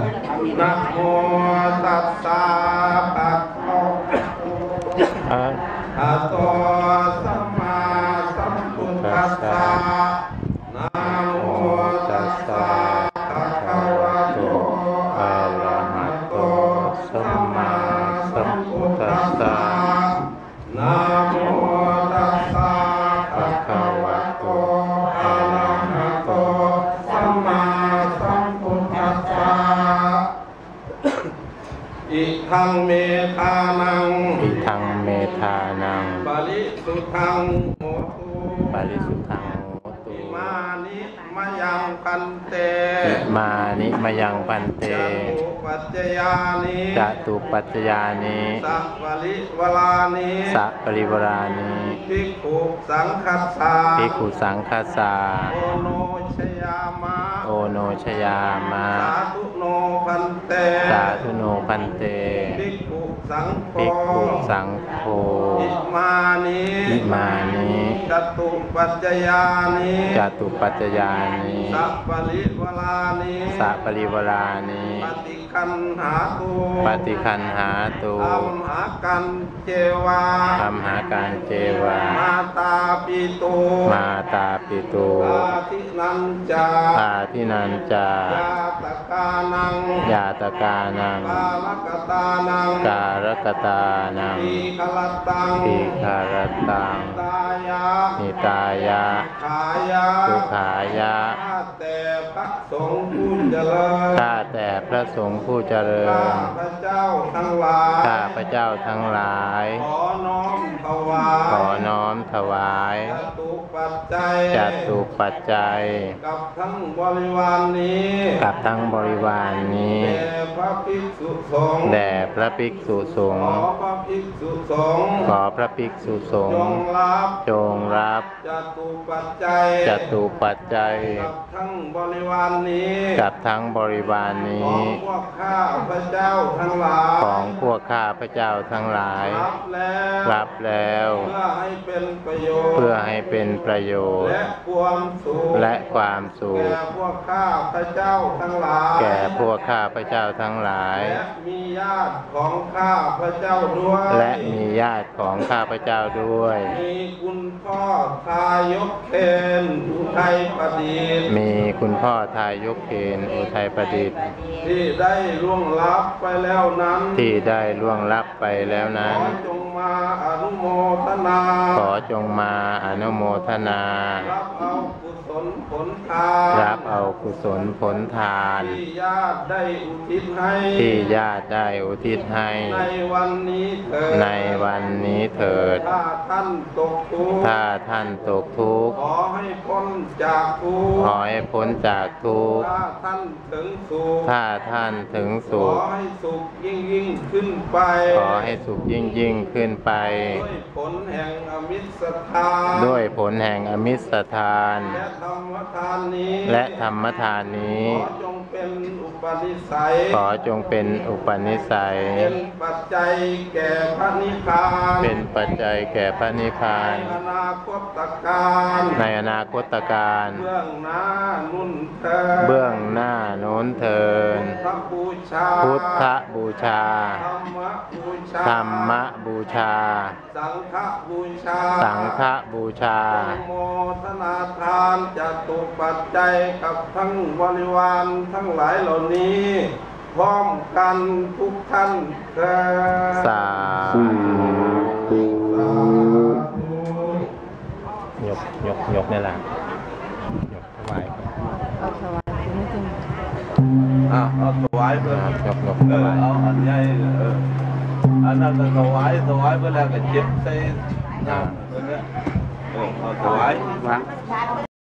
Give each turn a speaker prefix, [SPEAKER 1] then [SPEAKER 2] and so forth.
[SPEAKER 1] นะโมตัสสะภะคะวะโตสัมมาสัมพุทธัสสะนะโมตัสสะภะคะวะโตอะระหะโตสัมมาสัมพุทธัสสะนะโมตัสสะภะคะวะโตอะระหะโตสัมมาสัมพุทธัสสะอิทังเมธานัง
[SPEAKER 2] อิทังเมธานัง
[SPEAKER 1] ปริสุทธังโหตุ
[SPEAKER 2] ปริสุทธังโหตุ
[SPEAKER 1] อิมานิมะยังพันเต
[SPEAKER 2] อิมานิมะยังพันเต
[SPEAKER 1] จตุปัจจยานิ
[SPEAKER 2] จตุปัจจยานิ
[SPEAKER 1] สัพปริวรานิ
[SPEAKER 2] สัพปริวรานิ
[SPEAKER 1] ภิกขุสังคัสสะ
[SPEAKER 2] ภิกขุสังคัสสะ
[SPEAKER 1] โอโนชยามะ
[SPEAKER 2] โอโนชยามะ
[SPEAKER 1] สาธุโนพันเต
[SPEAKER 2] สาธุโนพันเต
[SPEAKER 1] ภิกขุสังโฆ
[SPEAKER 2] ภิกขุสังโฆ
[SPEAKER 1] อิมานิ
[SPEAKER 2] อิมานิ
[SPEAKER 1] จตุปัจจยานิ
[SPEAKER 2] จตุปัจจยานิ
[SPEAKER 1] สัพปริวรานิ
[SPEAKER 2] สัพปริวรานิ
[SPEAKER 1] ปฏิคันหาตุ
[SPEAKER 2] ปฏิคันหาตุ
[SPEAKER 1] อัมหากันเจวา
[SPEAKER 2] อัมหาการเจวา
[SPEAKER 1] มาตาปิตุ
[SPEAKER 2] มาตาปิตุ
[SPEAKER 1] อาทินันจา
[SPEAKER 2] อาทินันจาย
[SPEAKER 1] าตกานัง
[SPEAKER 2] ยาตกานัง
[SPEAKER 1] กาลกตานัง
[SPEAKER 2] การกตานัง
[SPEAKER 1] ทีคลตัง
[SPEAKER 2] ทีคารตัง
[SPEAKER 1] ตายะ
[SPEAKER 2] นิตายะ
[SPEAKER 1] ขายะ
[SPEAKER 2] สุขายะ
[SPEAKER 1] ข้าแต่พระสงฆ์ผู้เจริญ
[SPEAKER 2] ข้าแต่พระสงฆ์ผู้เจริญ
[SPEAKER 1] ข้าพระเจ้าทั้งหลาย
[SPEAKER 2] ข้าพระเจ้าทั้งหลาย
[SPEAKER 1] ขอน้อมถวาย
[SPEAKER 2] ขอน้อมถวาย
[SPEAKER 1] จตุปัจจัย
[SPEAKER 2] จตุปัจจัย
[SPEAKER 1] กับทั้งบริวารนี้
[SPEAKER 2] กับทั้งบริวารนี้
[SPEAKER 1] แด่พระภิกษุสงฆ์
[SPEAKER 2] แด่พระภิกษุสงฆ์
[SPEAKER 1] ขอพระภิกษุสงฆ์
[SPEAKER 2] ขอพระภิกษุสงฆ์จงรับ
[SPEAKER 1] จตุปัจจัย
[SPEAKER 2] จตุปัจจัย
[SPEAKER 1] กับทั้งบริวารนี้
[SPEAKER 2] กับทั้งบริวารนี้
[SPEAKER 1] ของพวกข้าพระเจ้าทั้งหลาย
[SPEAKER 2] ของพวกข้าพระเจ้าทั้งหลายรับแล้ว
[SPEAKER 1] เพื่อให้เป็นประโยชน์
[SPEAKER 2] เพื่อให้เป็นประโยชน์
[SPEAKER 1] และความสุข
[SPEAKER 2] และความสุข
[SPEAKER 1] แก่พวกข้าพระเจ้าทั้งหลาย
[SPEAKER 2] แก่พวกข้าพระเจ้าทั้งหลาย
[SPEAKER 1] และมีญาติของข้าพระเจ้าด้วย
[SPEAKER 2] และมีญาติของข้าพระเจ้าด้วย
[SPEAKER 1] มีคุณพ่อทายกเคนอุทัยประดิษฐ์
[SPEAKER 2] มีคุณพ่อทายกเคนอุทัยประดิษฐ์
[SPEAKER 1] ที่ได้ล่วงลับไปแล้วนั้น
[SPEAKER 2] ที่ได้ล่วงลับไปแล้วนั้น
[SPEAKER 1] ขอจงมาอนุโมทนา
[SPEAKER 2] ขอจงมาอนุโมทนา
[SPEAKER 1] รับเอากุศลผลทาน
[SPEAKER 2] รับเอากุศลผลทาน
[SPEAKER 1] ที่ญาติได้อุทิศให้
[SPEAKER 2] ที่ญาติได้อุทิศให้
[SPEAKER 1] ในวันนี้เถิด
[SPEAKER 2] ในวันนี้เถิด
[SPEAKER 1] ถ้าท่านตกทุกข์
[SPEAKER 2] ถ้าท่านตกทุกข์
[SPEAKER 1] ขอให้พ้นจากทุกข์
[SPEAKER 2] ขอให้พ้นจากทุกข์
[SPEAKER 1] ถ้าท่านถึงสุข
[SPEAKER 2] ถ้าท่านถึงสุข
[SPEAKER 1] ขอให้สุขยิ่งขึ้นไป
[SPEAKER 2] ขอให้สุขยิ่งขึ้นไป
[SPEAKER 1] ด้วยผลแห่งอมิสทาน
[SPEAKER 2] ด้วยผลแห่งอมิสทาน
[SPEAKER 1] และธรรมทานนี้
[SPEAKER 2] และธรรมทานนี้
[SPEAKER 1] ขอจงเป็นอุปนิสัย
[SPEAKER 2] ขอจงเป็นอุปนิสัย
[SPEAKER 1] เป็นปัจจัยแก่พระนิพพาน
[SPEAKER 2] เป็นปัจจัยแก่พระนิพพาน
[SPEAKER 1] ในอนาคตการ
[SPEAKER 2] ในอนาคตการ
[SPEAKER 1] เบื้องหน้านุ่นเถิด
[SPEAKER 2] เบื้องหน้าโน้นเถิดพุทธบูชาธรรมบูชา
[SPEAKER 1] สังฆบูชา
[SPEAKER 2] สังฆบูชา
[SPEAKER 1] โมทนาทานจตุปัจจัยกับทั้งบริวารทั้งหลายเหล่านี้พร้อมกันทุกท่านเถิด
[SPEAKER 2] สาธุยกนี่แหละยกถวาย
[SPEAKER 3] เอาถวายไม่จริง
[SPEAKER 1] เอาถวายเพื่อย
[SPEAKER 2] กถวาย
[SPEAKER 1] เอาอันใหญ่อันนั้นถวายเพื่อแล้วก็เจ็บใส่น้ำเพื่อเอาถวาย